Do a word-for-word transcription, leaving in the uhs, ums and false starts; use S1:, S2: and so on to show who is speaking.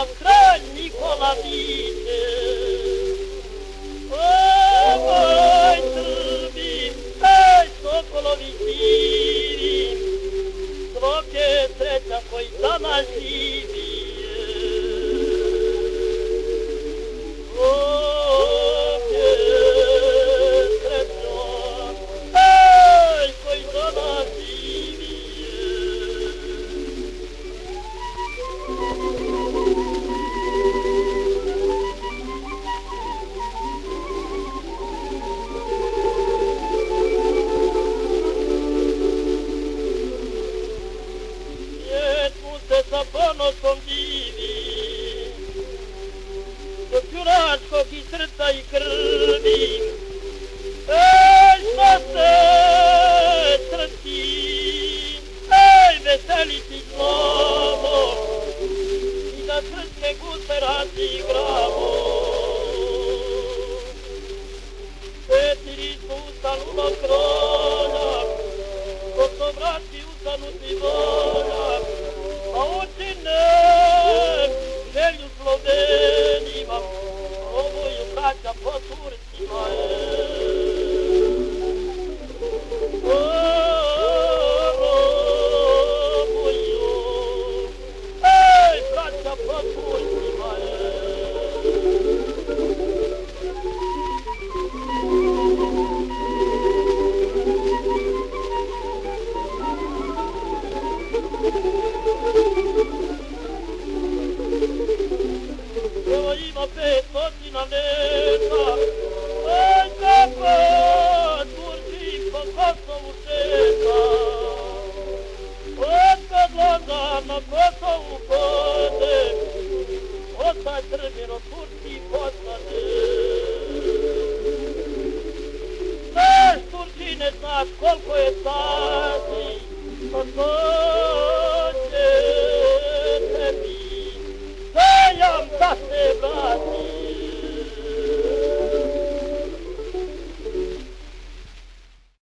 S1: nam kralj Nikola viče. O moj Srbi, ej sokolovi živi, svog je sreća koji danas živi. Svog je sreća, ej koji danas živi. Sa ponosom divi, od junačkog i srca i krvi. Ej, šta se crti, ej, veseliti znamo, i da srce guse razigramo. Četiri su ustanula krolja, ko to vrati ustanuti volja, a učine želju Slovenima, ovo je braća po Turcima. Ovo je, ej, braća po Turcima. Evo ima pet stotina leta, ej kako Turci po Kosovu šeta. Otkad Lozan na Kosovu pode, ostaj Srbin od Turci postane. Znaš Turčine, znaš koliko je sati, pa to će tebi zajam da se vrati.